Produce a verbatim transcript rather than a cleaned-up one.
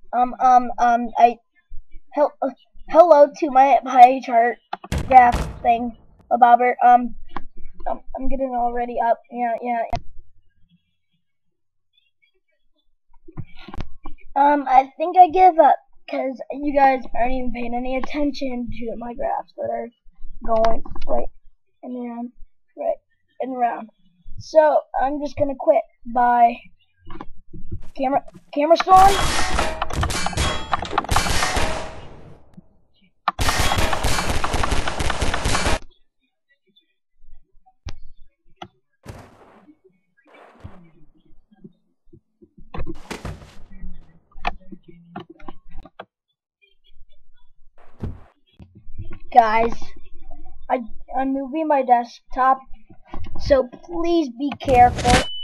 Um, um, um, I, hel uh, hello to my pie chart graph thing, uh, Bobber. Um, um, I'm getting already up. Yeah, yeah. Um, I think I give up because you guys aren't even paying any attention to my graphs that are going right and around, right and around. So I'm just gonna quit. Bye. Camera, camera spawn. Guys, I, I'm moving my desktop, so please be careful.